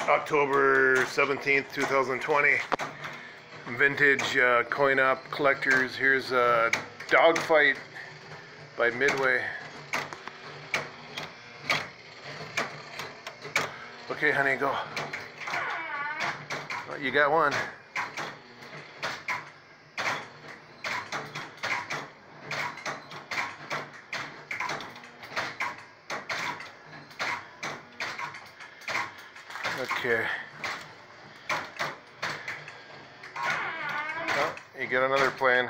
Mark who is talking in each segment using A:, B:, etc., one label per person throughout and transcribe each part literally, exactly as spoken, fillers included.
A: October seventeenth, two thousand twenty. Vintage uh, coin op collectors. Here's a Dogfight by Midway. Okay, honey, go. Well, you got one. Okay. Oh, you get another plane.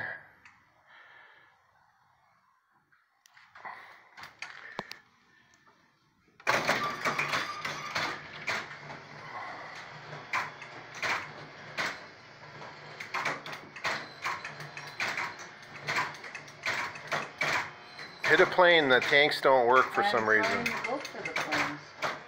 A: Hit a plane, the tanks don't work for some reason.
B: Go for the planes.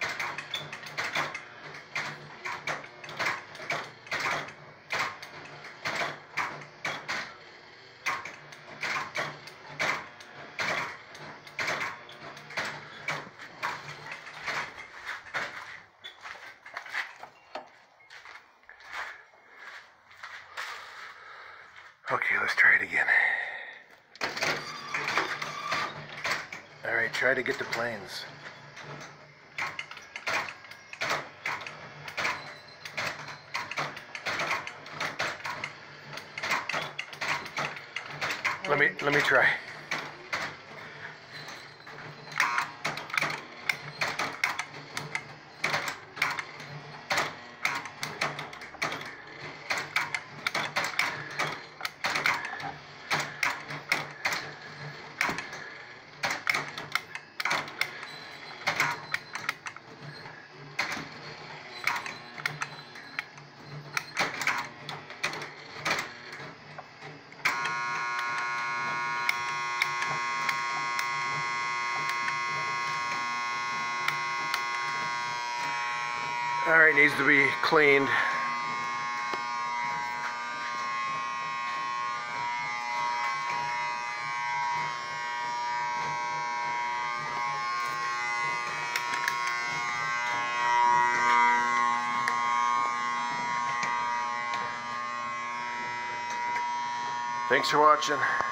A: Okay, let's try it again. Alright, try to get the planes. Let me let me try. Alright, needs to be cleaned. Thanks for watching.